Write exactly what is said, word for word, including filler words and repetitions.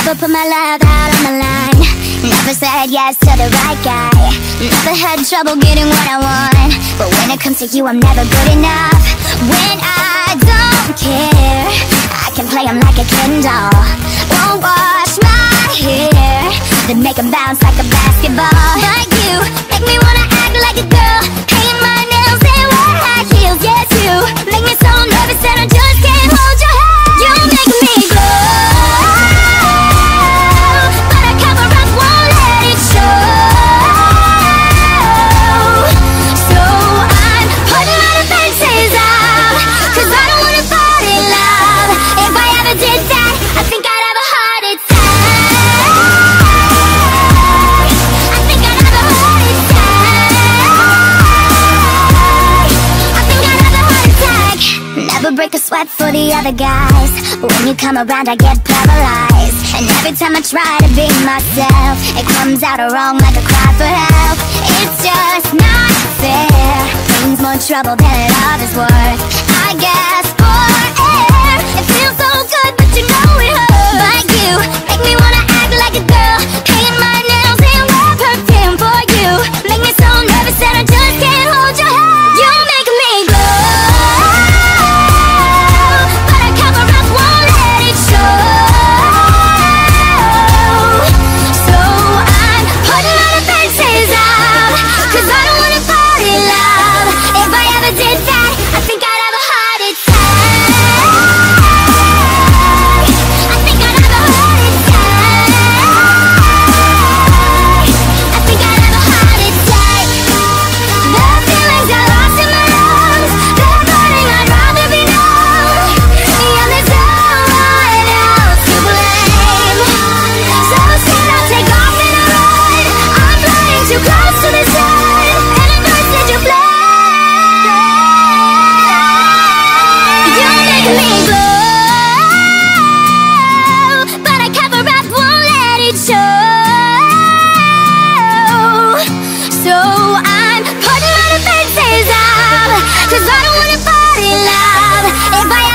Never put my love out on the line. Never said yes to the right guy. Never had trouble getting what I want. But when it comes to you, I'm never good enough. When I don't care, I can play 'em like a Ken doll. Won't wash my hair, then make 'em bounce like a basketball. Like you, make me wanna act like a girl. Paint my nails and wear high heels. Yes, you make me so nervous that I just can't hold your hand. You make me glow, but I cover up, won't let it show. So I'm putting my defenses up, 'cause I don't wanna fall in love. If I ever did that, I think I'd have a heart attack. I think I'd have a heart attack. I think I'd have a heart attack. Never break a sweat for the other guys. When you come around, I get paralyzed. And every time I try to be myself, it comes out wrong like a cry for help. It's just not fair. Brings more trouble than it all is worth. I guess for air, it feels so good, but you know it hurts. But you make me wanna act like a girl. Paint my nails and wear perfume for you. Make me so nervous that I just can't hold your hand. You make me glow, but I cover up, won't let it show. So I'm putting my defenses up, 'cause I don't wanna fall in love. If I ever did that, I think I'd have a heart attack. I think I'd have a heart attack. I think I'd have a heart attack. The feelings are lost in my lungs. They're burning, I'd rather be numb. Yeah, there's no one else to blame. So soon I'll take off and I run. I'm flying too close to the sun, and it burns into flame. You make me glow, but I cover up, won't let it show. So I'm putting my defenses up, 'cause I don't wanna fall in love. If I